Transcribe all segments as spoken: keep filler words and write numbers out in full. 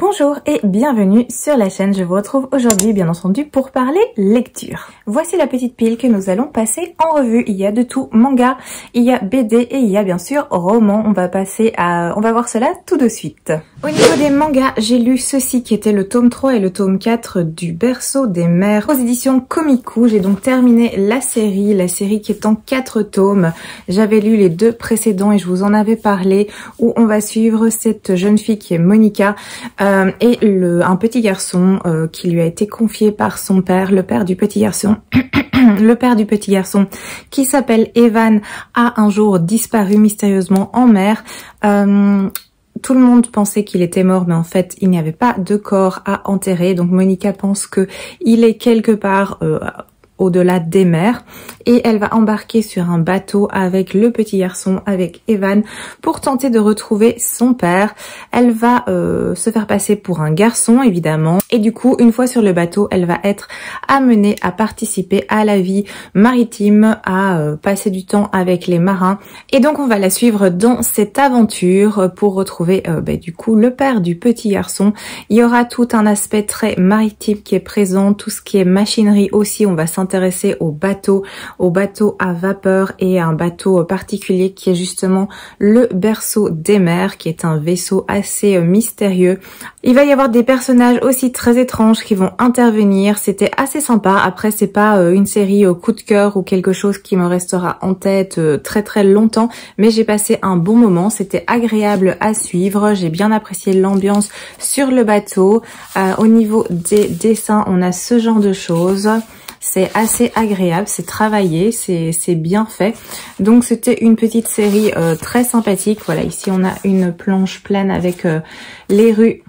Bonjour et bienvenue sur la chaîne. Je vous retrouve aujourd'hui bien entendu pour parler lecture. Voici la petite pile que nous allons passer en revue. Il y a de tout, manga, il y a B D et il y a bien sûr roman. On va passer à, on va voir cela tout de suite. Au niveau des mangas, j'ai lu ceci qui était le tome trois et le tome quatre du Berceau des mers aux éditions Komiku. J'ai donc terminé la série, la série qui est en quatre tomes. J'avais lu les deux précédents et je vous en avais parlé, où on va suivre cette jeune fille qui est Monica euh, et le, un petit garçon euh, qui lui a été confié par son père, le père du petit garçon. Le père du petit garçon qui s'appelle Evan a un jour disparu mystérieusement en mer. Euh, Tout le monde pensait qu'il était mort, mais en fait, il n'y avait pas de corps à enterrer. Donc Monica pense que il est quelque part euh, au-delà des mers. Et elle va embarquer sur un bateau avec le petit garçon, avec Evan, pour tenter de retrouver son père. Elle va euh, se faire passer pour un garçon, évidemment. Et du coup, une fois sur le bateau, elle va être amenée à participer à la vie maritime, à euh, passer du temps avec les marins. Et donc, on va la suivre dans cette aventure pour retrouver euh, bah, du coup le père du petit garçon. Il y aura tout un aspect très maritime qui est présent, tout ce qui est machinerie aussi. On va s'intéresser au bateau, au bateau à vapeur et à un bateau particulier qui est justement le Berceau des mers, qui est un vaisseau assez euh, mystérieux. Il va y avoir des personnages aussi très étranges qui vont intervenir. C'était assez sympa. Après, c'est pas euh, une série au coup de cœur ou quelque chose qui me restera en tête euh, très très longtemps, mais j'ai passé un bon moment. C'était agréable à suivre. J'ai bien apprécié l'ambiance sur le bateau. Euh, au niveau des dessins, on a ce genre de choses. C'est assez agréable, c'est travaillé, c'est c'est bien fait. Donc c'était une petite série euh, très sympathique. Voilà, ici on a une planche pleine avec euh, les rues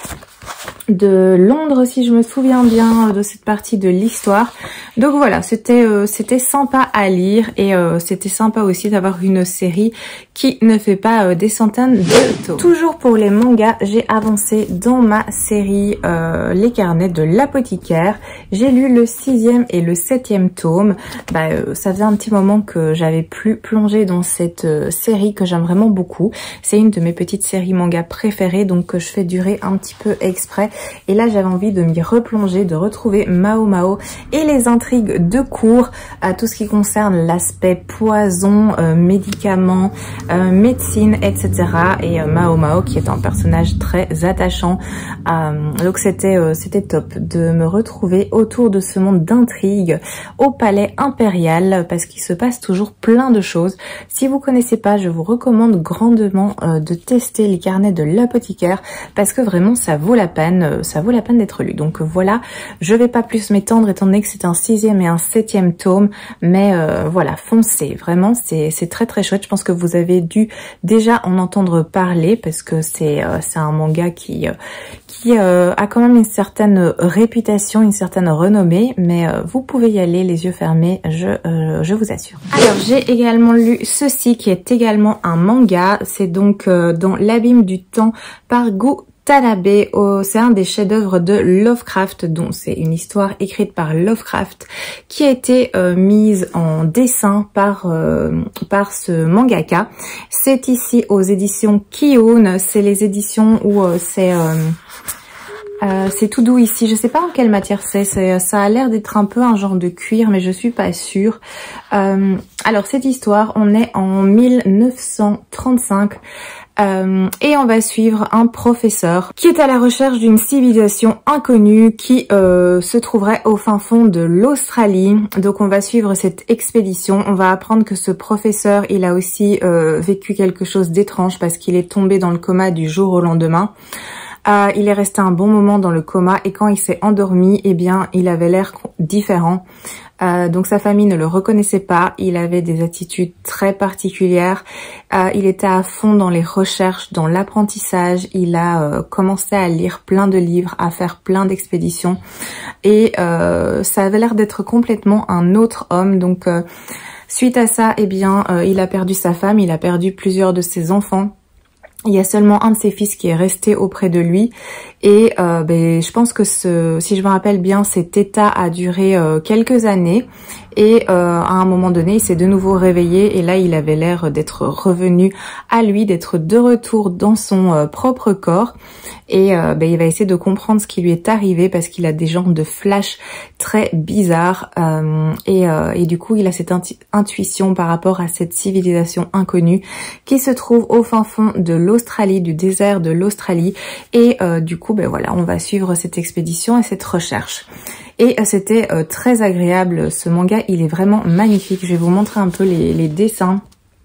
de Londres, si je me souviens bien de cette partie de l'histoire. Donc voilà, c'était euh, c'était sympa à lire et euh, c'était sympa aussi d'avoir une série qui ne fait pas euh, des centaines de tomes. Toujours pour les mangas, j'ai avancé dans ma série euh, Les carnets de l'apothicaire. J'ai lu le sixième et le septième tome. Bah, euh, ça faisait un petit moment que j'avais plus plongé dans cette euh, série que j'aime vraiment beaucoup. C'est une de mes petites séries manga préférées, donc que je fais durer un petit peu exprès. Et là, j'avais envie de m'y replonger, de retrouver Mao Mao et les intrigues de cours, à tout ce qui concerne l'aspect poison, euh, médicaments, euh, médecine, et cetera. Et euh, Mao Mao qui est un personnage très attachant. Euh, donc c'était euh, c'était top de me retrouver autour de ce monde d'intrigues au palais impérial, parce qu'il se passe toujours plein de choses. Si vous connaissez pas, je vous recommande grandement euh, de tester les carnets de l'apothicaire, parce que vraiment ça vaut la peine. Ça vaut la peine d'être lu. Donc voilà, je vais pas plus m'étendre étant donné que c'est un sixième et un septième tome, mais euh, voilà, foncez, vraiment c'est c'est très très chouette. Je pense que vous avez dû déjà en entendre parler, parce que c'est euh, c'est un manga qui euh, qui euh, a quand même une certaine réputation, une certaine renommée, mais euh, vous pouvez y aller les yeux fermés, je euh, je vous assure. Alors j'ai également lu ceci qui est également un manga, c'est donc euh, dans l'abîme du temps par Gu Tanabe. Oh, c'est un des chefs-d'œuvre de Lovecraft, dont c'est une histoire écrite par Lovecraft qui a été euh, mise en dessin par euh, par ce mangaka. C'est ici aux éditions Kiun. C'est les éditions où euh, c'est euh, Euh, c'est tout doux ici. Je sais pas en quelle matière c'est. Ça a l'air d'être un peu un genre de cuir, mais je suis pas sûre. Euh, alors cette histoire, on est en mille neuf cent trente-cinq. Euh, et on va suivre un professeur qui est à la recherche d'une civilisation inconnue qui euh, se trouverait au fin fond de l'Australie. Donc on va suivre cette expédition. On va apprendre que ce professeur, il a aussi euh, vécu quelque chose d'étrange, parce qu'il est tombé dans le coma du jour au lendemain. Euh, il est resté un bon moment dans le coma et quand il s'est endormi, eh bien, il avait l'air différent. Euh, donc sa famille ne le reconnaissait pas, il avait des attitudes très particulières, euh, il était à fond dans les recherches, dans l'apprentissage, il a euh, commencé à lire plein de livres, à faire plein d'expéditions et euh, ça avait l'air d'être complètement un autre homme. Donc euh, suite à ça, eh bien, euh, il a perdu sa femme, il a perdu plusieurs de ses enfants. Il y a seulement un de ses fils qui est resté auprès de lui et euh, ben, je pense que ce, si je me rappelle bien, cet état a duré euh, quelques années et euh, à un moment donné il s'est de nouveau réveillé et là il avait l'air d'être revenu à lui, d'être de retour dans son euh, propre corps et euh, ben, il va essayer de comprendre ce qui lui est arrivé parce qu'il a des genres de flash très bizarres euh, et, euh, et du coup il a cette intu intuition par rapport à cette civilisation inconnue qui se trouve au fin fond de l'Australie, du désert de l'Australie et euh, du coup ben voilà, on va suivre cette expédition et cette recherche. Et euh, c'était euh, très agréable, ce manga, il est vraiment magnifique. Je vais vous montrer un peu les, les dessins,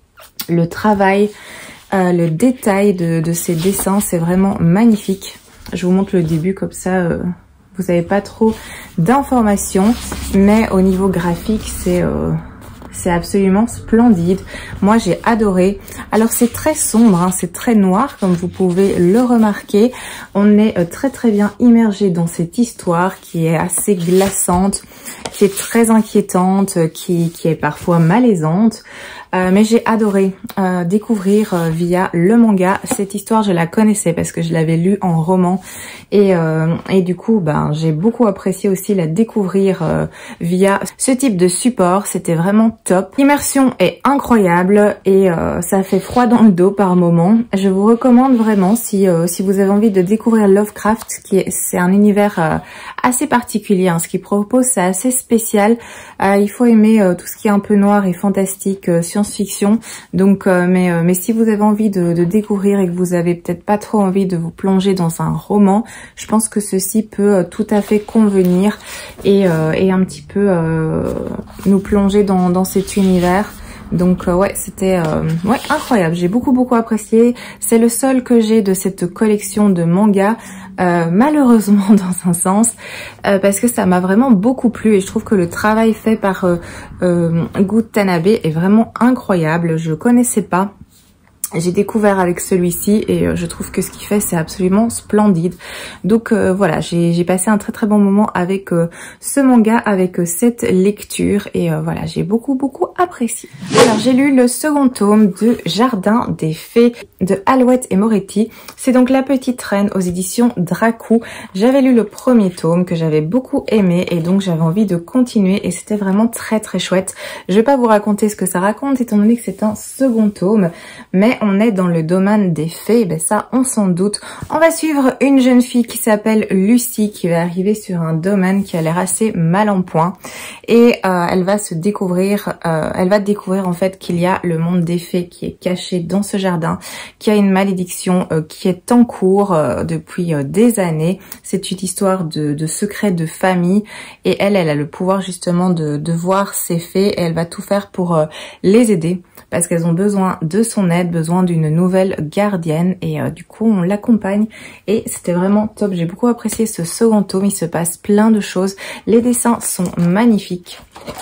le travail, euh, le détail de, de ces dessins, c'est vraiment magnifique. Je vous montre le début comme ça, euh, vous n'avez pas trop d'informations, mais au niveau graphique, c'est... Euh, c'est absolument splendide. Moi, j'ai adoré. Alors, c'est très sombre, hein, c'est très noir, comme vous pouvez le remarquer. On est euh, très très bien immergé dans cette histoire qui est assez glaçante, qui est très inquiétante, qui, qui est parfois malaisante. Euh, mais j'ai adoré euh, découvrir euh, via le manga. Cette histoire, je la connaissais parce que je l'avais lue en roman. Et, euh, et du coup, ben, j'ai beaucoup apprécié aussi la découvrir euh, via ce type de support. C'était vraiment top. L'immersion est incroyable et euh, ça fait froid dans le dos par moment. Je vous recommande vraiment si, euh, si vous avez envie de découvrir Lovecraft, qui est, c'est un univers euh, assez particulier. Hein. Ce qu'il propose, c'est assez spécial. Euh, il faut aimer euh, tout ce qui est un peu noir et fantastique, euh, science-fiction. Donc, euh, mais, euh, mais si vous avez envie de, de découvrir et que vous avez peut-être pas trop envie de vous plonger dans un roman, je pense que ceci peut euh, tout à fait convenir et, euh, et un petit peu euh, nous plonger dans, dans cet univers. Donc euh, ouais, c'était euh, ouais, incroyable. J'ai beaucoup beaucoup apprécié. C'est le seul que j'ai de cette collection de mangas, euh, malheureusement dans un sens, euh, parce que ça m'a vraiment beaucoup plu et je trouve que le travail fait par euh, euh, Go Tanabe est vraiment incroyable. Je connaissais pas. J'ai découvert avec celui-ci et je trouve que ce qu'il fait c'est absolument splendide. Donc euh, voilà, j'ai passé un très très bon moment avec euh, ce manga, avec euh, cette lecture et euh, voilà, j'ai beaucoup beaucoup apprécié. Alors j'ai lu le second tome de Jardin des Fées de Alouette et Moretti. C'est donc La Petite Reine aux éditions Dracou. J'avais lu le premier tome que j'avais beaucoup aimé et donc j'avais envie de continuer et c'était vraiment très très chouette. Je vais pas vous raconter ce que ça raconte étant donné que c'est un second tome, mais on est dans le domaine des fées, ben ça on s'en doute. On va suivre une jeune fille qui s'appelle Lucie qui va arriver sur un domaine qui a l'air assez mal en point et euh, elle va se découvrir, euh, elle va découvrir en fait qu'il y a le monde des fées qui est caché dans ce jardin, qu'il y a une malédiction euh, qui est en cours euh, depuis euh, des années. C'est une histoire de, de secret de famille et elle, elle a le pouvoir justement de, de voir ces fées et elle va tout faire pour euh, les aider parce qu'elles ont besoin de son aide, besoin d'une nouvelle gardienne et euh, du coup on l'accompagne et c'était vraiment top. J'ai beaucoup apprécié ce second tome, il se passe plein de choses, les dessins sont magnifiques.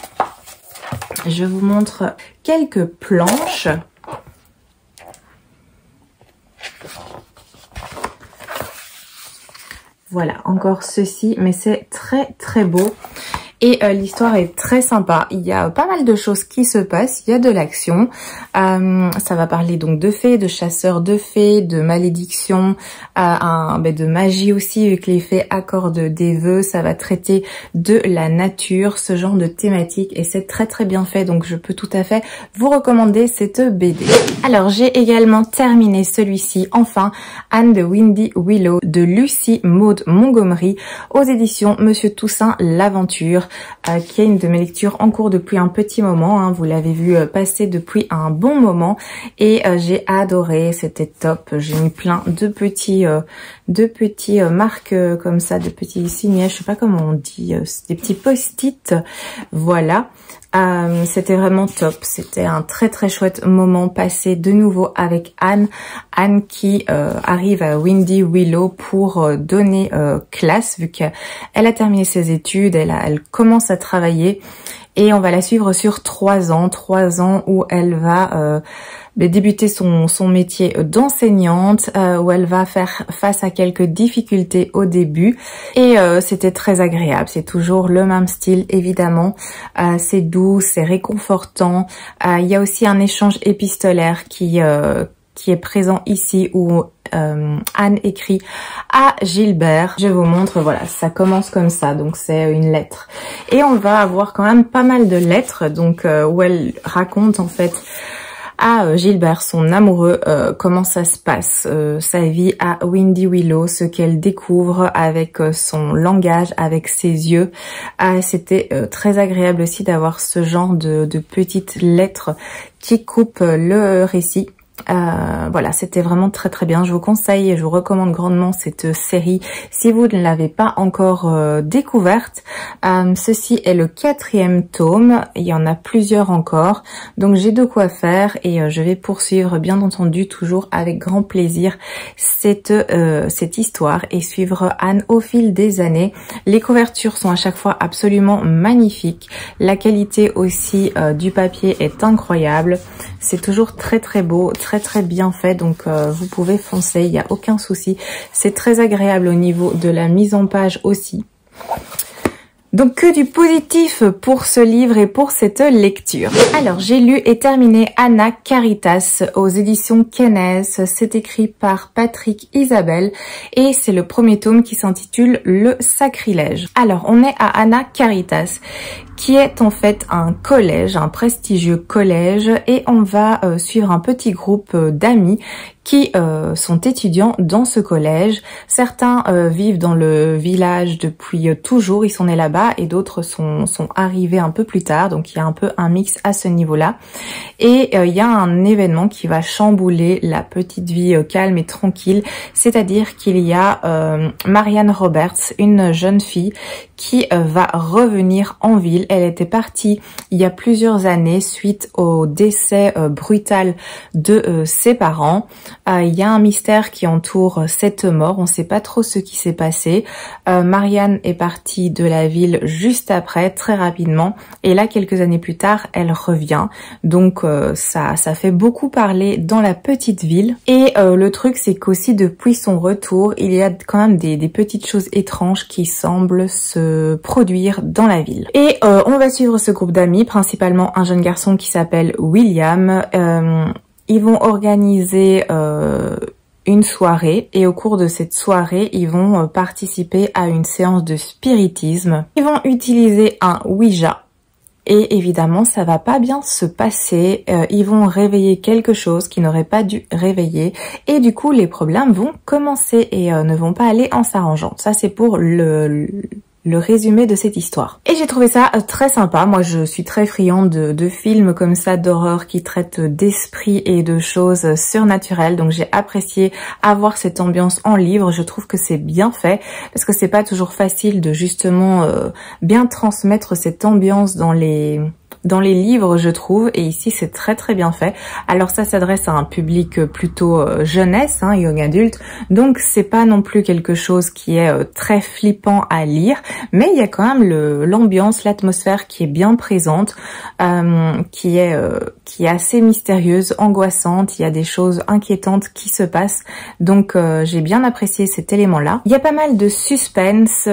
Je vous montre quelques planches. Voilà, encore ceci, mais c'est très très beau. Et euh, l'histoire est très sympa. Il y a pas mal de choses qui se passent. Il y a de l'action. Euh, ça va parler donc de fées, de chasseurs de fées, de malédictions, euh, un, ben, de magie aussi, vu que les fées accordent des vœux. Ça va traiter de la nature, ce genre de thématique. Et c'est très très bien fait. Donc je peux tout à fait vous recommander cette B D. Alors j'ai également terminé celui-ci. Enfin, Anne de Windy Willow de Lucy Maud Montgomery aux éditions Monsieur Toussaint l'Aventure. Euh, qui est une de mes lectures en cours depuis un petit moment, hein. Vous l'avez vu euh, passer depuis un bon moment et euh, j'ai adoré, c'était top. J'ai mis plein de petits euh, de petits euh, marques euh, comme ça, de petits signets, je sais pas comment on dit, euh, des petits post-it, voilà. Euh, c'était vraiment top, c'était un très très chouette moment passé de nouveau avec Anne. Anne qui euh, arrive à Windy Willow pour euh, donner euh, classe, vu qu'elle a terminé ses études, elle, a, elle commence à travailler et on va la suivre sur trois ans, trois ans où elle va euh, débuter son, son métier d'enseignante, euh, où elle va faire face à quelques difficultés au début et euh, c'était très agréable. C'est toujours le même style évidemment, euh, c'est doux, c'est réconfortant. Euh, il y a aussi un échange épistolaire qui euh, qui est présent ici où euh, Anne écrit à Gilbert. Je vous montre, voilà, ça commence comme ça, donc c'est une lettre. Et on va avoir quand même pas mal de lettres, donc euh, où elle raconte en fait à Gilbert, son amoureux, euh, comment ça se passe, euh, sa vie à Windy Willow, ce qu'elle découvre avec euh, son langage, avec ses yeux. Ah, c'était euh, très agréable aussi d'avoir ce genre de, de petites lettres qui coupent le récit. Euh, voilà, c'était vraiment très très bien. Je vous conseille et je vous recommande grandement cette série si vous ne l'avez pas encore euh, découverte. Euh, ceci est le quatrième tome, il y en a plusieurs encore, donc j'ai de quoi faire et euh, je vais poursuivre bien entendu toujours avec grand plaisir cette, euh, cette histoire et suivre Anne au fil des années. Les couvertures sont à chaque fois absolument magnifiques, la qualité aussi euh, du papier est incroyable, c'est toujours très très beau, très très bien fait, donc euh, vous pouvez foncer, il n'y a aucun souci. C'est très agréable au niveau de la mise en page aussi. Donc que du positif pour ce livre et pour cette lecture. Alors j'ai lu et terminé Anna Caritas aux éditions Kenez. C'est écrit par Patrick Isabelle et c'est le premier tome qui s'intitule Le Sacrilège. Alors on est à Anna Caritas, qui est en fait un collège, un prestigieux collège, et on va euh, suivre un petit groupe euh, d'amis qui euh, sont étudiants dans ce collège. Certains euh, vivent dans le village depuis euh, toujours, ils sont nés là-bas, et d'autres sont, sont arrivés un peu plus tard, donc il y a un peu un mix à ce niveau-là. Et euh, il y a un événement qui va chambouler la petite vie euh, calme et tranquille, c'est-à-dire qu'il y a euh, Marianne Roberts, une jeune fille qui euh, va revenir en ville. Elle était partie il y a plusieurs années suite au décès euh, brutal de euh, ses parents. Euh, il y a un mystère qui entoure cette mort, on ne sait pas trop ce qui s'est passé. Euh, Marianne est partie de la ville juste après, très rapidement, et là quelques années plus tard, elle revient. Donc euh, ça, ça fait beaucoup parler dans la petite ville. Et euh, le truc, c'est qu'aussi depuis son retour, il y a quand même des, des petites choses étranges qui semblent se produire dans la ville. Et euh, on va suivre ce groupe d'amis, principalement un jeune garçon qui s'appelle William. Euh, ils vont organiser euh, une soirée et au cours de cette soirée, ils vont euh, participer à une séance de spiritisme. Ils vont utiliser un Ouija. Et évidemment, ça va pas bien se passer. Euh, ils vont réveiller quelque chose qu'ils n'auraient pas dû réveiller. Et du coup, les problèmes vont commencer et euh, ne vont pas aller en s'arrangeant. Ça, c'est pour le... le le résumé de cette histoire. Et j'ai trouvé ça très sympa. Moi, je suis très friande de, de films comme ça, d'horreur, qui traitent d'esprit et de choses surnaturelles. Donc, j'ai apprécié avoir cette ambiance en livre. Je trouve que c'est bien fait, parce que c'est pas toujours facile de justement euh, bien transmettre cette ambiance dans les... dans les livres, je trouve, et ici c'est très très bien fait. Alors ça s'adresse à un public plutôt euh, jeunesse, hein, young adulte, donc c'est pas non plus quelque chose qui est euh, très flippant à lire, mais il y a quand même le l'ambiance, l'atmosphère qui est bien présente, euh, qui est euh, qui est assez mystérieuse, angoissante. Il y a des choses inquiétantes qui se passent, donc euh, j'ai bien apprécié cet élément-là. Il y a pas mal de suspense.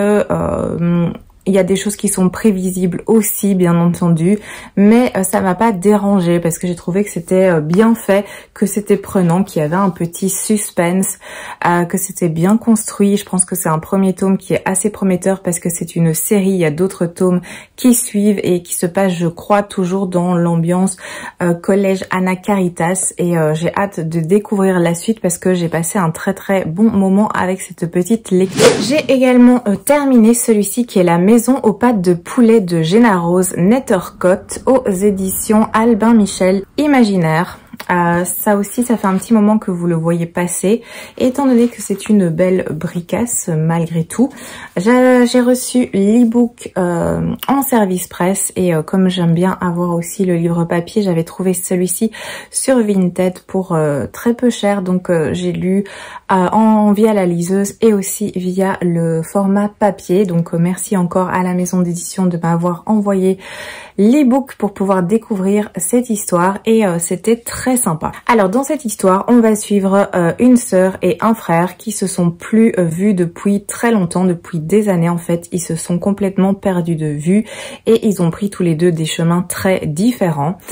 Euh, Il y a des choses qui sont prévisibles aussi, bien entendu, mais euh, ça m'a pas dérangé parce que j'ai trouvé que c'était euh, bien fait, que c'était prenant, qu'il y avait un petit suspense, euh, que c'était bien construit. Je pense que c'est un premier tome qui est assez prometteur parce que c'est une série. Il y a d'autres tomes qui suivent et qui se passent, je crois, toujours dans l'ambiance euh, collège Anna Caritas, et euh, j'ai hâte de découvrir la suite parce que j'ai passé un très très bon moment avec cette petite lecture. J'ai également euh, terminé celui-ci qui est La Maison aux pâtes de poulet de Jenna Rose Nettercott aux éditions Albin Michel Imaginaire. Euh, ça aussi, ça fait un petit moment que vous le voyez passer. Et étant donné que c'est une belle bricasse, malgré tout, j'ai reçu l'e-book euh, en service presse. Et euh, comme j'aime bien avoir aussi le livre papier, j'avais trouvé celui-ci sur Vinted pour euh, très peu cher. Donc euh, j'ai lu euh, en via la liseuse et aussi via le format papier. Donc euh, merci encore à la maison d'édition de m'avoir envoyé l'e-book pour pouvoir découvrir cette histoire. Et euh, c'était très sympa. Alors dans cette histoire, on va suivre euh, une sœur et un frère qui se sont plus euh, vus depuis très longtemps, depuis des années en fait. Ils se sont complètement perdus de vue et ils ont pris tous les deux des chemins très différents.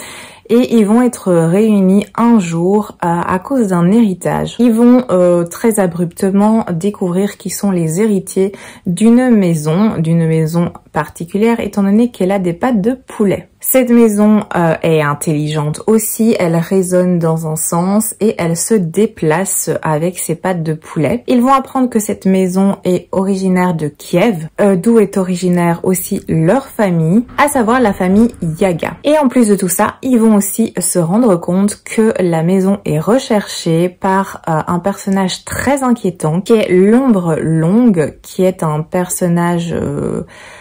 et ils vont être réunis un jour euh, à cause d'un héritage. Ils vont euh, très abruptement découvrir qui sont les héritiers d'une maison, d'une maison particulière étant donné qu'elle a des pattes de poulet. Cette maison euh, est intelligente aussi, elle résonne dans un sens et elle se déplace avec ses pattes de poulet. Ils vont apprendre que cette maison est originaire de Kiev, euh, d'où est originaire aussi leur famille, à savoir la famille Yaga. Et en plus de tout ça, ils vont aussi se rendre compte que la maison est recherchée par euh, un personnage très inquiétant qui est l'Ombre Longue, qui est un personnage... Euh,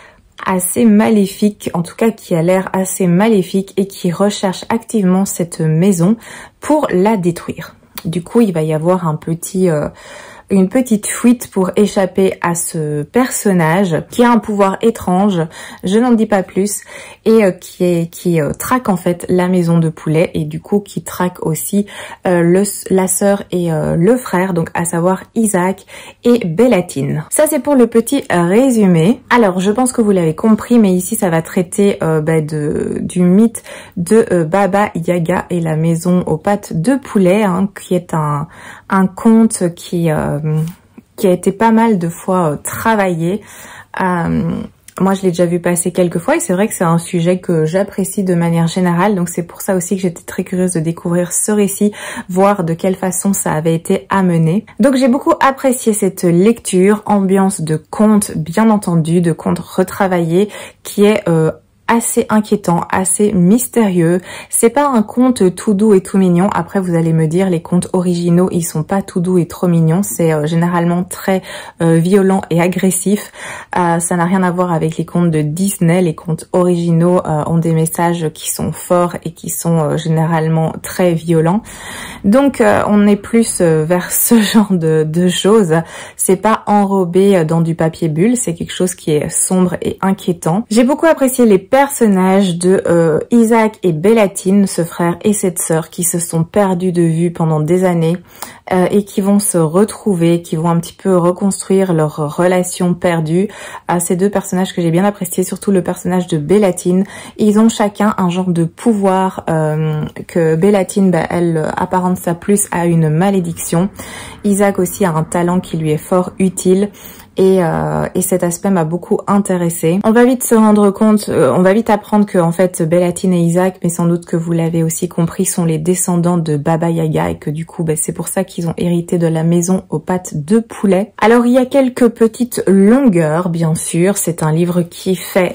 assez maléfique, en tout cas qui a l'air assez maléfique et qui recherche activement cette maison pour la détruire. Du coup, il va y avoir un petit... Euh, une petite fuite pour échapper à ce personnage qui a un pouvoir étrange, je n'en dis pas plus, et euh, qui est qui euh, traque en fait la maison de poulet et du coup qui traque aussi euh, le, la sœur et euh, le frère, donc à savoir Isaac et Bellatine. Ça c'est pour le petit résumé. Alors je pense que vous l'avez compris, mais ici ça va traiter euh, bah, de, du mythe de euh, Baba Yaga et la maison aux pattes de poulet, hein, qui est un, un conte qui... Euh, qui a été pas mal de fois euh, travaillé. Euh, moi, je l'ai déjà vu passer quelques fois et c'est vrai que c'est un sujet que j'apprécie de manière générale. Donc, c'est pour ça aussi que j'étais très curieuse de découvrir ce récit, voir de quelle façon ça avait été amené. Donc, j'ai beaucoup apprécié cette lecture, ambiance de conte, bien entendu, de conte retravaillé, qui est... Euh, assez inquiétant, assez mystérieux. C'est pas un conte tout doux et tout mignon. Après, vous allez me dire, les contes originaux, ils sont pas tout doux et trop mignons. C'est euh, généralement très euh, violent et agressif. Euh, ça n'a rien à voir avec les contes de Disney. Les contes originaux euh, ont des messages qui sont forts et qui sont euh, généralement très violents. Donc, euh, on est plus euh, vers ce genre de, de choses. C'est pas enrobé dans du papier bulle. C'est quelque chose qui est sombre et inquiétant. J'ai beaucoup apprécié les personnages de euh, Isaac et Bellatine, ce frère et cette sœur qui se sont perdus de vue pendant des années euh, et qui vont se retrouver, qui vont un petit peu reconstruire leur relation perdue. Euh, ces deux personnages que j'ai bien appréciés, surtout le personnage de Bellatine. Ils ont chacun un genre de pouvoir euh, que Bellatine, bah, elle apparente ça plus à une malédiction. Isaac aussi a un talent qui lui est fort utile. Et, euh, et cet aspect m'a beaucoup intéressée. On va vite se rendre compte, euh, on va vite apprendre que en fait Bellatine et Isaac, mais sans doute que vous l'avez aussi compris, sont les descendants de Baba Yaga et que du coup bah, c'est pour ça qu'ils ont hérité de la maison aux pattes de poulet. Alors il y a quelques petites longueurs bien sûr, c'est un livre qui fait,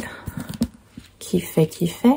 qui fait, qui fait...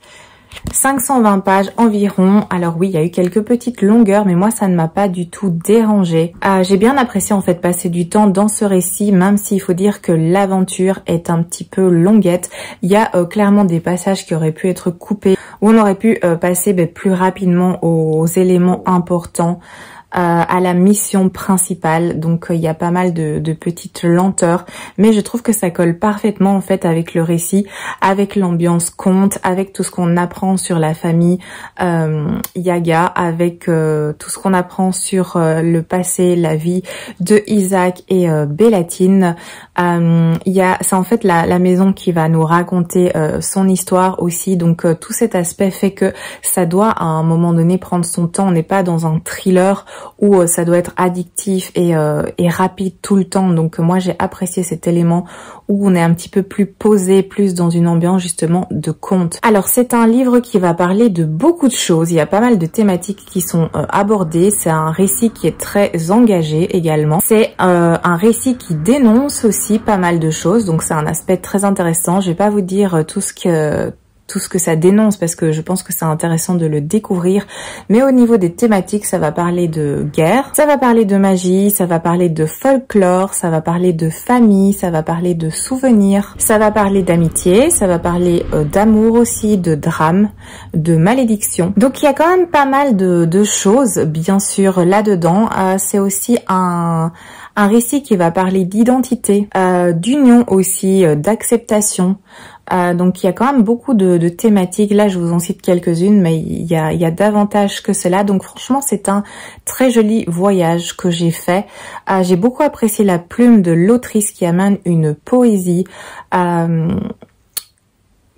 cinq cent vingt pages environ. Alors oui, il y a eu quelques petites longueurs, mais moi ça ne m'a pas du tout dérangé. Euh, j'ai bien apprécié en fait passer du temps dans ce récit, même s'il faut dire que l'aventure est un petit peu longuette. Il y a euh, clairement des passages qui auraient pu être coupés, où on aurait pu euh, passer bah, plus rapidement aux éléments importants. Euh, à la mission principale, donc il euh, y a pas mal de, de petites lenteurs, mais je trouve que ça colle parfaitement en fait avec le récit, avec l'ambiance conte, avec tout ce qu'on apprend sur la famille euh, Yaga, avec euh, tout ce qu'on apprend sur euh, le passé, la vie de Isaac et euh, Bellatine. Euh, il y a, c'est en fait la, la maison qui va nous raconter euh, son histoire aussi, donc euh, tout cet aspect fait que ça doit à un moment donné prendre son temps. On n'est pas dans un thriller où euh, ça doit être addictif et, euh, et rapide tout le temps. Donc euh, moi j'ai apprécié cet élément où on est un petit peu plus posé, plus dans une ambiance justement de conte. Alors c'est un livre qui va parler de beaucoup de choses, il y a pas mal de thématiques qui sont euh, abordées, c'est un récit qui est très engagé également. C'est euh, un récit qui dénonce aussi pas mal de choses, donc c'est un aspect très intéressant. Je vais pas vous dire tout ce que... tout ce que ça dénonce parce que je pense que c'est intéressant de le découvrir, mais au niveau des thématiques, ça va parler de guerre, ça va parler de magie, ça va parler de folklore, ça va parler de famille, ça va parler de souvenirs, ça va parler d'amitié, ça va parler euh, d'amour aussi, de drame, de malédiction. Donc il y a quand même pas mal de, de choses bien sûr là-dedans. Euh, c'est aussi un... un récit qui va parler d'identité, euh, d'union aussi, euh, d'acceptation. Euh, donc il y a quand même beaucoup de, de thématiques. Là je vous en cite quelques-unes, mais il y a, il y a davantage que cela. Donc franchement c'est un très joli voyage que j'ai fait. Euh, j'ai beaucoup apprécié la plume de l'autrice qui amène une poésie euh,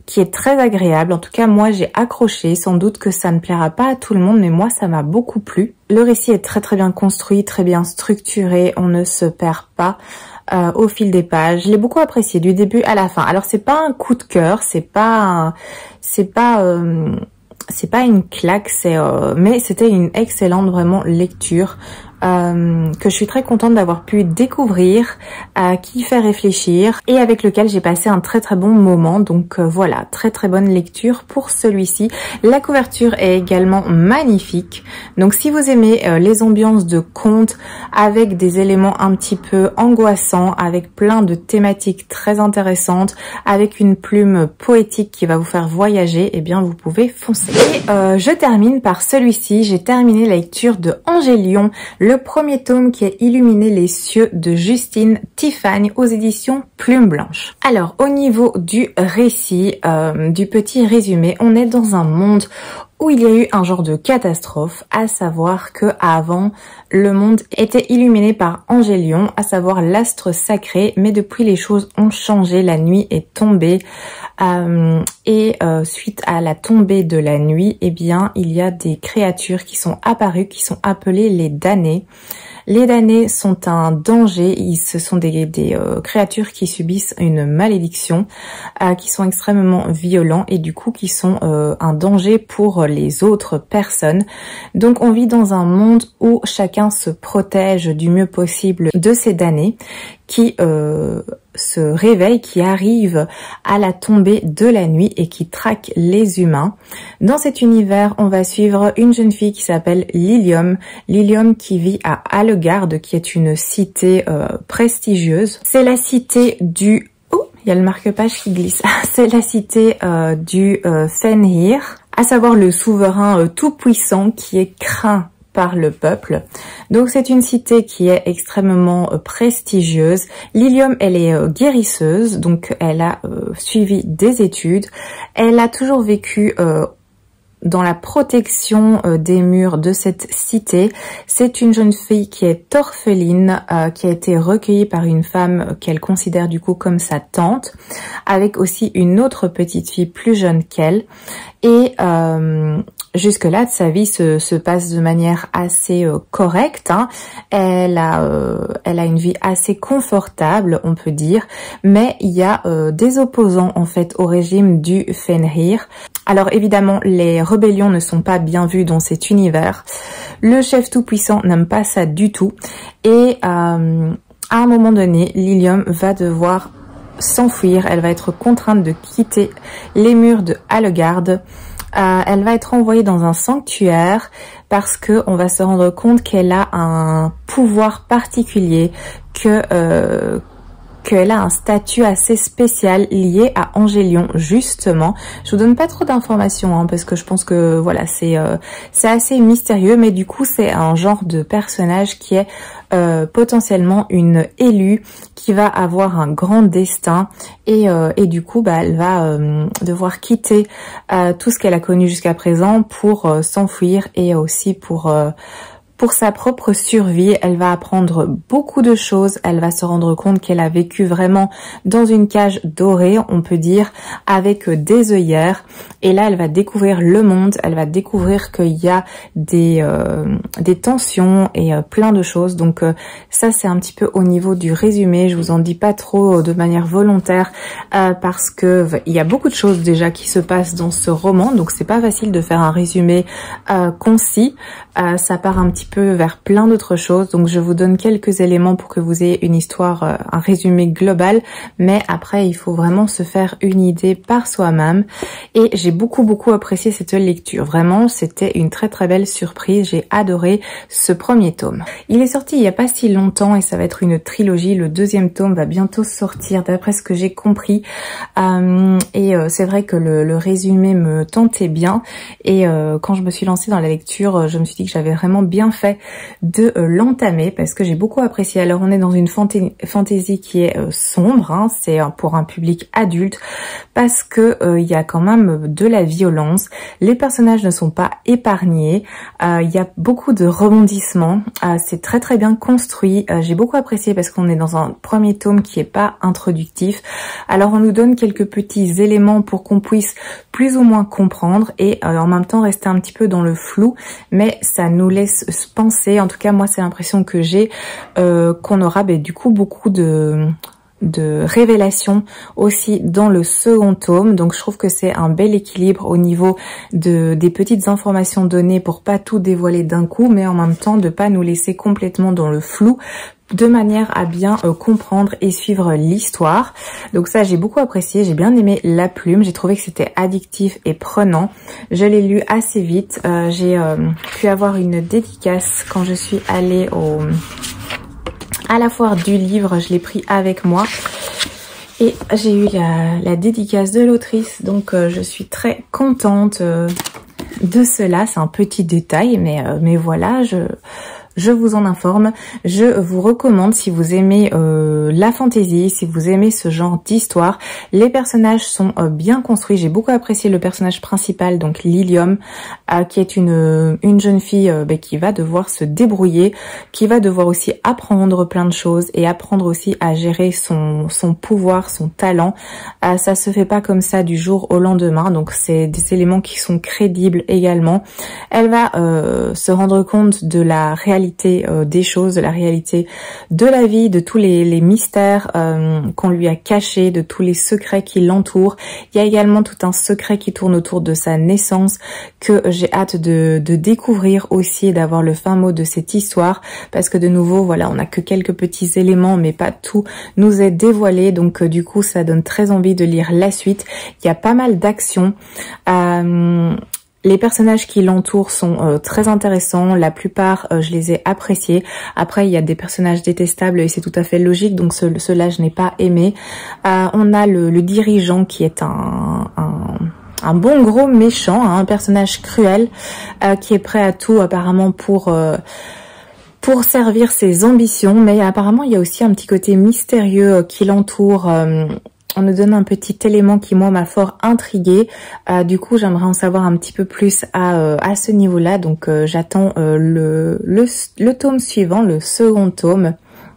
qui est très agréable. En tout cas, moi, j'ai accroché. Sans doute que ça ne plaira pas à tout le monde, mais moi, ça m'a beaucoup plu. Le récit est très très bien construit, très bien structuré. On ne se perd pas euh, au fil des pages. Je l'ai beaucoup apprécié du début à la fin. Alors, c'est pas un coup de cœur, c'est pas, c'est pas, euh, c'est pas une claque, c'est, euh, mais c'était une excellente vraiment lecture. Euh, que je suis très contente d'avoir pu découvrir, euh, qui fait réfléchir et avec lequel j'ai passé un très très bon moment. Donc euh, voilà, très très bonne lecture pour celui-ci. La couverture est également magnifique. Donc si vous aimez euh, les ambiances de contes avec des éléments un petit peu angoissants, avec plein de thématiques très intéressantes, avec une plume poétique qui va vous faire voyager, eh bien vous pouvez foncer. Et euh, je termine par celui-ci. J'ai terminé la lecture de Angélion, le premier tome qui est Illuminer les cieux de Justine Tiffany aux éditions Plume Blanche. Alors au niveau du récit, euh, du petit résumé, on est dans un monde où il y a eu un genre de catastrophe, à savoir que avant le monde était illuminé par Angélion, à savoir l'astre sacré, mais depuis les choses ont changé, la nuit est tombée euh, et euh, suite à la tombée de la nuit, eh bien il y a des créatures qui sont apparues, qui sont appelées les damnés. Les damnés sont un danger, ils, ce sont des, des euh, créatures qui subissent une malédiction, euh, qui sont extrêmement violents et du coup qui sont euh, un danger pour les autres personnes. Donc on vit dans un monde où chacun se protège du mieux possible de ces damnés qui euh, se réveillent, qui arrivent à la tombée de la nuit et qui traquent les humains. Dans cet univers, on va suivre une jeune fille qui s'appelle Lilium. Lilium qui vit à Allegarde, qui est une cité euh, prestigieuse. C'est la cité du... Oh, il y a le marque-page qui glisse. C'est la cité euh, du euh, Fenrir, à savoir le souverain euh, tout-puissant qui est craint par le peuple. Donc c'est une cité qui est extrêmement euh, prestigieuse. Lilium, elle est euh, guérisseuse, donc elle a euh, suivi des études. Elle a toujours vécu euh, dans la protection euh, des murs de cette cité. C'est une jeune fille qui est orpheline, euh, qui a été recueillie par une femme qu'elle considère du coup comme sa tante, avec aussi une autre petite fille plus jeune qu'elle. Et euh, jusque-là, sa vie se, se passe de manière assez euh, correcte. Hein. Elle a, euh, elle a une vie assez confortable, on peut dire. Mais il y a euh, des opposants en fait au régime du Fenrir. Alors évidemment, les rébellions ne sont pas bien vues dans cet univers. Le chef tout-puissant n'aime pas ça du tout. Et euh, à un moment donné, Lilium va devoir s'enfuir. Elle va être contrainte de quitter les murs de Allegarde. Euh, elle va être envoyée dans un sanctuaire parce que on va se rendre compte qu'elle a un pouvoir particulier, que euh, qu'elle a un statut assez spécial lié à Angélion justement. Je vous donne pas trop d'informations hein, parce que je pense que voilà c'est euh, c'est assez mystérieux, mais du coup c'est un genre de personnage qui est euh, potentiellement une élue qui va avoir un grand destin et, euh, et du coup bah, elle va euh, devoir quitter euh, tout ce qu'elle a connu jusqu'à présent pour euh, s'enfuir et aussi pour euh, pour sa propre survie. Elle va apprendre beaucoup de choses, elle va se rendre compte qu'elle a vécu vraiment dans une cage dorée, on peut dire, avec des œillères. Et là, elle va découvrir le monde, elle va découvrir qu'il y a des, euh, des tensions et euh, plein de choses. Donc euh, ça, c'est un petit peu au niveau du résumé. Je vous en dis pas trop de manière volontaire euh, parce que il y a beaucoup de choses déjà qui se passent dans ce roman. Donc c'est pas facile de faire un résumé euh, concis. Euh, ça part un petit peu vers plein d'autres choses, donc je vous donne quelques éléments pour que vous ayez une histoire, euh, un résumé global, mais après il faut vraiment se faire une idée par soi-même. Et j'ai beaucoup beaucoup apprécié cette lecture, vraiment c'était une très très belle surprise, j'ai adoré ce premier tome. Il est sorti il n'y a pas si longtemps et ça va être une trilogie, le deuxième tome va bientôt sortir d'après ce que j'ai compris, euh, et euh, c'est vrai que le, le résumé me tentait bien et euh, quand je me suis lancée dans la lecture, je me suis dit que j'avais vraiment bien fait de euh, l'entamer parce que j'ai beaucoup apprécié. Alors on est dans une fantai fantaisie qui est euh, sombre, hein, c'est euh, pour un public adulte parce que euh, il y a quand même de la violence. Les personnages ne sont pas épargnés, euh, il y a beaucoup de rebondissements, euh, c'est très très bien construit. Euh, j'ai beaucoup apprécié parce qu'on est dans un premier tome qui est pas introductif. Alors on nous donne quelques petits éléments pour qu'on puisse plus ou moins comprendre et euh, en même temps rester un petit peu dans le flou, mais ça nous laisse penser, en tout cas moi c'est l'impression que j'ai, euh, qu'on aura bah, du coup beaucoup de de révélations aussi dans le second tome. Donc je trouve que c'est un bel équilibre au niveau de des petites informations données pour pas tout dévoiler d'un coup, mais en même temps de pas nous laisser complètement dans le flou, de manière à bien euh, comprendre et suivre l'histoire. Donc ça j'ai beaucoup apprécié, j'ai bien aimé la plume, j'ai trouvé que c'était addictif et prenant. Je l'ai lu assez vite, euh, j'ai euh, pu avoir une dédicace quand je suis allée au à la foire du livre, je l'ai pris avec moi et j'ai eu la, la dédicace de l'autrice, donc euh, je suis très contente euh, de cela. C'est un petit détail, mais, euh, mais voilà, je... Je vous en informe, je vous recommande si vous aimez euh, la fantaisie, si vous aimez ce genre d'histoire. Les personnages sont euh, bien construits, j'ai beaucoup apprécié le personnage principal, donc Lilium, euh, qui est une, une jeune fille euh, bah, qui va devoir se débrouiller, qui va devoir aussi apprendre plein de choses et apprendre aussi à gérer son, son pouvoir, son talent. Euh, ça se fait pas comme ça du jour au lendemain, donc c'est des éléments qui sont crédibles également. Elle va euh, se rendre compte de la réalité Euh, des choses, de la réalité de la vie, de tous les, les mystères euh, qu'on lui a cachés, de tous les secrets qui l'entourent. Il y a également tout un secret qui tourne autour de sa naissance que j'ai hâte de, de découvrir aussi et d'avoir le fin mot de cette histoire, parce que de nouveau, voilà, on n'a que quelques petits éléments, mais pas tout nous est dévoilé, donc euh, du coup, ça donne très envie de lire la suite. Il y a pas mal d'actions. Euh, Les personnages qui l'entourent sont euh, très intéressants, la plupart euh, je les ai appréciés. Après il y a des personnages détestables et c'est tout à fait logique, donc ce, ceux-là je n'ai pas aimé. Euh, on a le, le dirigeant qui est un, un, un bon gros méchant, hein, un personnage cruel euh, qui est prêt à tout apparemment pour... Euh, pour servir ses ambitions, mais apparemment il y a aussi un petit côté mystérieux euh, qui l'entoure. Euh, On nous donne un petit élément qui, moi, m'a fort intriguée. Euh, du coup, j'aimerais en savoir un petit peu plus à, euh, à ce niveau-là. Donc, euh, j'attends euh, le, le, le tome suivant, le second tome,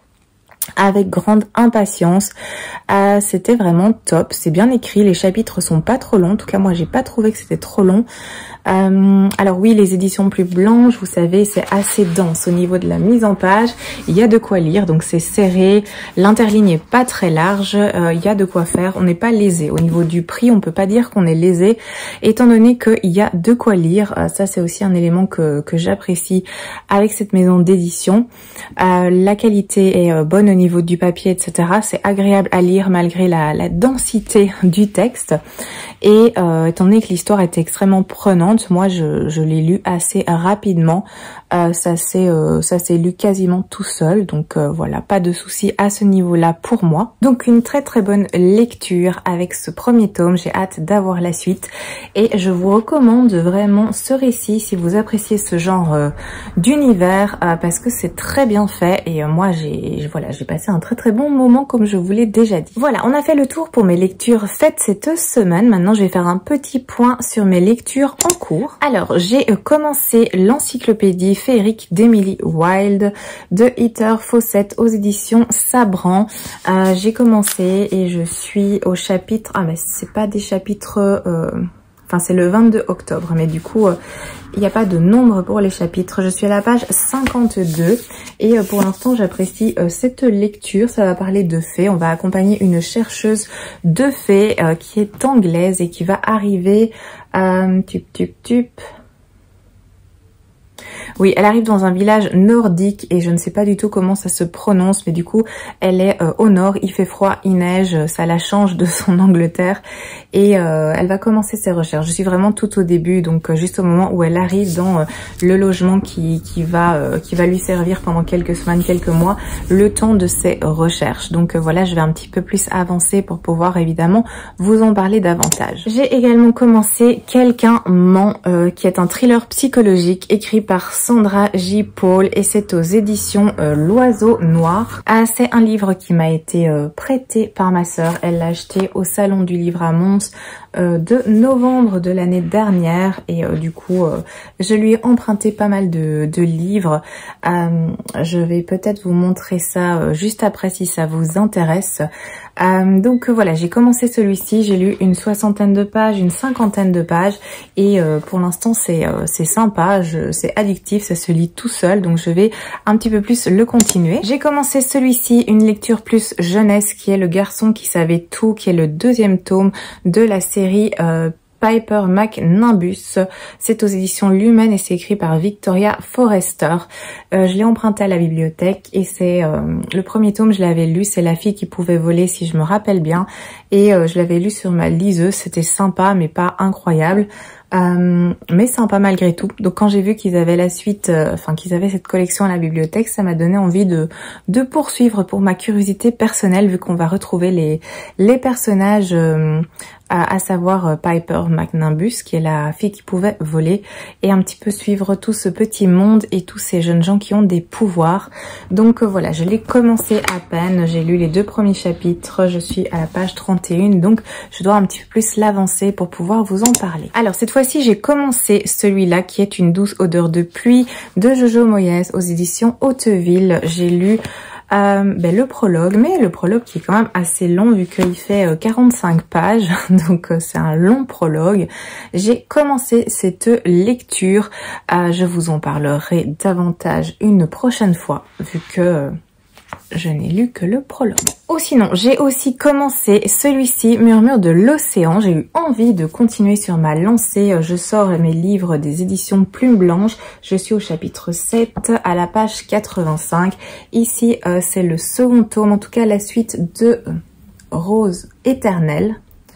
avec grande impatience. Euh, c'était vraiment top. C'est bien écrit. Les chapitres sont pas trop longs. En tout cas, moi, j'ai pas trouvé que c'était trop long. Euh, alors oui, les éditions plus blanches, vous savez, c'est assez dense au niveau de la mise en page. Il y a de quoi lire, donc c'est serré. L'interligne est pas très large. Euh, il y a de quoi faire. On n'est pas lésé. Au niveau du prix, on peut pas dire qu'on est lésé, étant donné qu'il y a de quoi lire. Euh, ça, c'est aussi un élément que, que j'apprécie avec cette maison d'édition. Euh, la qualité est euh, bonne au niveau du papier, et cetera. C'est agréable à lire malgré la, la densité du texte. Et euh, étant donné que l'histoire était extrêmement prenante, moi je, je l'ai lu assez rapidement. Euh, ça s'est euh, ça s'est lu quasiment tout seul, donc euh, voilà, pas de souci à ce niveau-là pour moi. Donc une très très bonne lecture avec ce premier tome. J'ai hâte d'avoir la suite et je vous recommande vraiment ce récit si vous appréciez ce genre euh, d'univers euh, parce que c'est très bien fait et euh, moi j'ai voilà j'ai passé un très très bon moment comme je vous l'ai déjà dit. Voilà, on a fait le tour pour mes lectures faites cette semaine. Maintenant je vais faire un petit point sur mes lectures en cours. Alors j'ai commencé l'encyclopédie féerique d'Emily Wilde de Heather Fawcett aux éditions Sabran. Euh, j'ai commencé et je suis au chapitre... Ah mais c'est pas des chapitres... Euh... Enfin c'est le vingt-deux octobre, mais du coup... Euh... il n'y a pas de nombre pour les chapitres. Je suis à la page cinquante-deux et euh, pour l'instant j'apprécie euh, cette lecture. Ça va parler de fées. On va accompagner une chercheuse de fées euh, qui est anglaise et qui va arriver euh, tup tup tup. Oui, elle arrive dans un village nordique et je ne sais pas du tout comment ça se prononce, mais du coup, elle est euh, au nord, il fait froid, il neige, ça la change de son Angleterre et euh, elle va commencer ses recherches. Je suis vraiment tout au début, donc euh, juste au moment où elle arrive dans euh, le logement qui, qui, va, euh, qui va lui servir pendant quelques semaines, quelques mois, le temps de ses recherches. Donc euh, voilà, je vais un petit peu plus avancer pour pouvoir évidemment vous en parler davantage. J'ai également commencé Quelqu'un ment, euh, qui est un thriller psychologique écrit par Sandra J. Paul et c'est aux éditions euh, L'Oiseau Noir. Ah, c'est un livre qui m'a été euh, prêté par ma sœur. Elle l'a acheté au Salon du Livre à Mons euh, de novembre de l'année dernière et euh, du coup euh, je lui ai emprunté pas mal de, de livres. Euh, je vais peut-être vous montrer ça euh, juste après si ça vous intéresse. Euh, donc euh, voilà, j'ai commencé celui-ci, j'ai lu une soixantaine de pages, une cinquantaine de pages et euh, pour l'instant c'est euh, c'est sympa, c'est addictif, ça se lit tout seul, donc je vais un petit peu plus le continuer. J'ai commencé celui-ci, une lecture plus jeunesse, qui est Le garçon qui savait tout, qui est le deuxième tome de la série euh, Piper McNimbus. C'est aux éditions Lumen et c'est écrit par Victoria Forrester. Euh, je l'ai emprunté à la bibliothèque et c'est euh, le premier tome, je l'avais lu, c'est La fille qui pouvait voler si je me rappelle bien. Et euh, je l'avais lu sur ma liseuse, c'était sympa mais pas incroyable. Euh, mais sympa malgré tout. Donc quand j'ai vu qu'ils avaient la suite, euh, enfin qu'ils avaient cette collection à la bibliothèque, ça m'a donné envie de de poursuivre pour ma curiosité personnelle, vu qu'on va retrouver les les personnages, euh, à, à savoir euh, Piper McNimbus, qui est la fille qui pouvait voler, et un petit peu suivre tout ce petit monde et tous ces jeunes gens qui ont des pouvoirs. Donc euh, voilà, je l'ai commencé à peine, j'ai lu les deux premiers chapitres, je suis à la page trente et un, donc je dois un petit peu plus l'avancer pour pouvoir vous en parler. Alors cette fois Voici, j'ai commencé celui-là qui est Une douce odeur de pluie de Jojo Moyes aux éditions Hauteville. J'ai lu euh, ben, le prologue, mais le prologue qui est quand même assez long vu qu'il fait euh, quarante-cinq pages, donc euh, c'est un long prologue. J'ai commencé cette lecture, euh, je vous en parlerai davantage une prochaine fois vu que... Euh, je n'ai lu que le prologue. Ou sinon, j'ai aussi commencé celui-ci, Murmure de l'océan. J'ai eu envie de continuer sur ma lancée. Je sors mes livres des éditions Plume Blanche. Je suis au chapitre sept, à la page quatre-vingt-cinq. Ici, euh, c'est le second tome, en tout cas la suite de euh, Rose éternelle.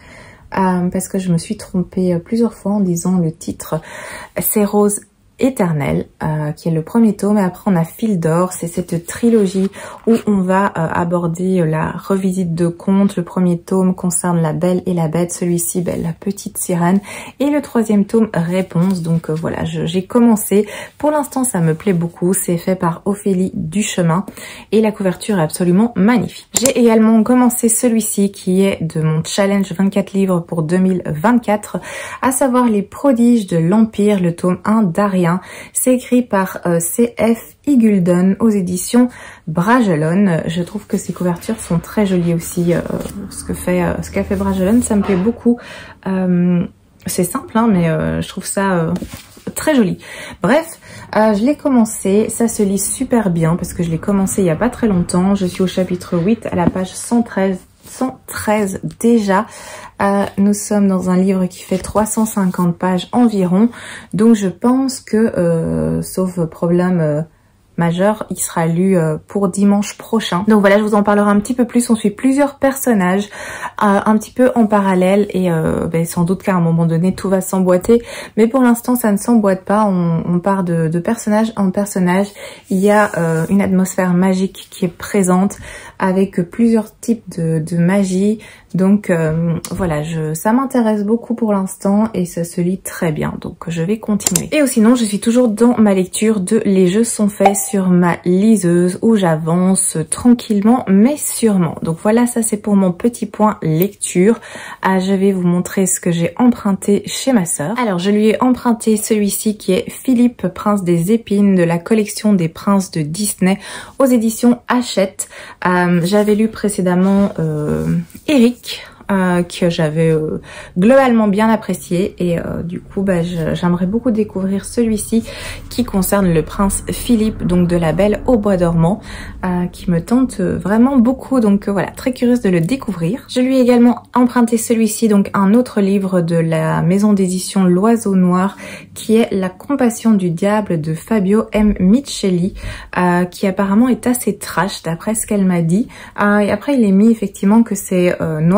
Euh, parce que je me suis trompée plusieurs fois en disant le titre. C'est Rose éternelle, euh, qui est le premier tome, et après on a Fil d'or, c'est cette trilogie où on va euh, aborder la revisite de contes. Le premier tome concerne La Belle et la Bête, celui-ci ben, La Petite Sirène, et le troisième tome Réponse. Donc euh, voilà, j'ai commencé, pour l'instant ça me plaît beaucoup, c'est fait par Ophélie Duchemin et la couverture est absolument magnifique. J'ai également commencé celui-ci qui est de mon challenge vingt-quatre livres pour deux mille vingt-quatre, à savoir Les Prodiges de l'Empire, le tome un d'Arien. C'est écrit par euh, C F Igulden aux éditions Bragelonne. Je trouve que ces couvertures sont très jolies aussi. Euh, ce que fait, euh, ce qu'a fait Bragelonne, ça me plaît beaucoup. Euh, c'est simple, hein, mais euh, je trouve ça euh, très joli. Bref, euh, je l'ai commencé. Ça se lit super bien parce que je l'ai commencé il n'y a pas très longtemps. Je suis au chapitre huit, à la page cent treize. cent treize déjà. Euh, nous sommes dans un livre qui fait trois cent cinquante pages environ, donc je pense que euh, sauf problème euh, majeur, il sera lu euh, pour dimanche prochain. Donc voilà, je vous en parlerai un petit peu plus. On suit plusieurs personnages euh, un petit peu en parallèle et euh, ben, sans doute qu'à un moment donné tout va s'emboîter, mais pour l'instant ça ne s'emboîte pas. On, on part de, de personnage en personnage. Il y a euh, une atmosphère magique qui est présente avec plusieurs types de, de magie. Donc euh, voilà, je, ça m'intéresse beaucoup pour l'instant et ça se lit très bien. Donc je vais continuer. Et sinon, je suis toujours dans ma lecture de Les Jeux sont faits sur ma liseuse où j'avance tranquillement mais sûrement. Donc voilà, ça c'est pour mon petit point lecture. Ah, je vais vous montrer ce que j'ai emprunté chez ma sœur. Alors je lui ai emprunté celui-ci qui est Philippe, Prince des Épines, de la collection des princes de Disney aux éditions Hachette. Euh, J'avais lu précédemment euh, Eric, euh, que j'avais euh, globalement bien apprécié et euh, du coup bah, j'aimerais beaucoup découvrir celui-ci qui concerne le prince Philippe, donc de La Belle au Bois dormant, euh, qui me tente vraiment beaucoup, donc euh, voilà, très curieuse de le découvrir. Je lui ai également emprunté celui-ci, donc un autre livre de la maison d'édition L'Oiseau Noir, qui est La Compassion du Diable de Fabio M. Micheli, euh, qui apparemment est assez trash d'après ce qu'elle m'a dit. Euh, et après il est mis effectivement que c'est euh, noir, brutal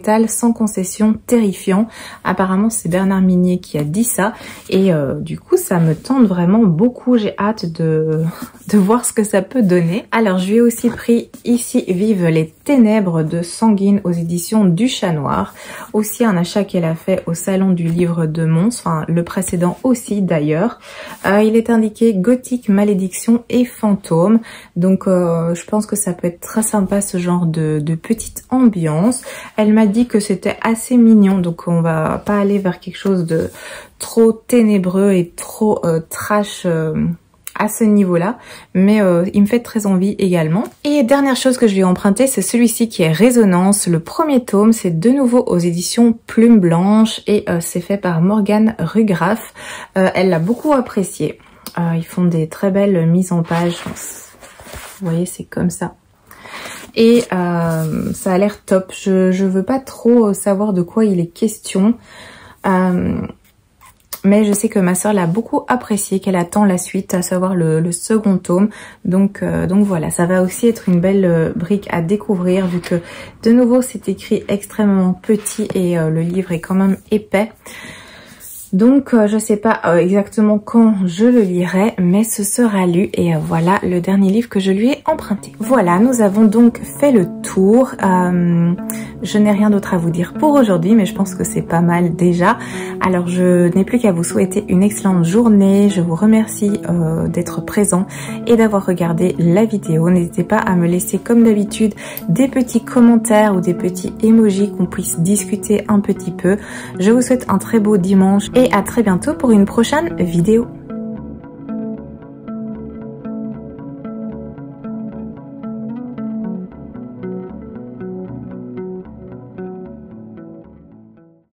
total, sans concession, terrifiant. Apparemment c'est Bernard Minet qui a dit ça et euh, du coup ça me tente vraiment beaucoup. J'ai hâte de, de voir ce que ça peut donner. Alors je lui ai aussi pris Ici vivent les ténèbres de Sanguine aux éditions du Chat Noir. Aussi un achat qu'elle a fait au salon du livre de Mons, enfin le précédent aussi d'ailleurs. Euh, il est indiqué gothique, malédiction et fantôme. Donc euh, je pense que ça peut être très sympa ce genre de, de petite ambiance. Elle m'a dit que c'était assez mignon, donc on va pas aller vers quelque chose de trop ténébreux et trop euh, trash euh, à ce niveau-là, mais euh, il me fait très envie également. Et dernière chose que je lui ai emprunté, c'est celui-ci qui est Résonance. Le premier tome, c'est de nouveau aux éditions Plume Blanche et euh, c'est fait par Morgane Rugraff. Euh, elle l'a beaucoup apprécié. Euh, ils font des très belles mises en page. Vous voyez, c'est comme ça. Et euh, ça a l'air top. Je, je veux pas trop savoir de quoi il est question. Euh, Mais je sais que ma soeur l'a beaucoup apprécié, qu'elle attend la suite, à savoir le, le second tome. Donc, euh, donc voilà, ça va aussi être une belle euh, brique à découvrir, vu que de nouveau c'est écrit extrêmement petit et euh, le livre est quand même épais. Donc euh, je sais pas euh, exactement quand je le lirai, mais ce sera lu et euh, voilà le dernier livre que je lui ai emprunté. Voilà, nous avons donc fait le tour. Euh, je n'ai rien d'autre à vous dire pour aujourd'hui, mais je pense que c'est pas mal déjà. Alors je n'ai plus qu'à vous souhaiter une excellente journée. Je vous remercie euh, d'être présent et d'avoir regardé la vidéo. N'hésitez pas à me laisser comme d'habitude des petits commentaires ou des petits emojis qu'on puisse discuter un petit peu. Je vous souhaite un très beau dimanche et à très bientôt pour une prochaine vidéo.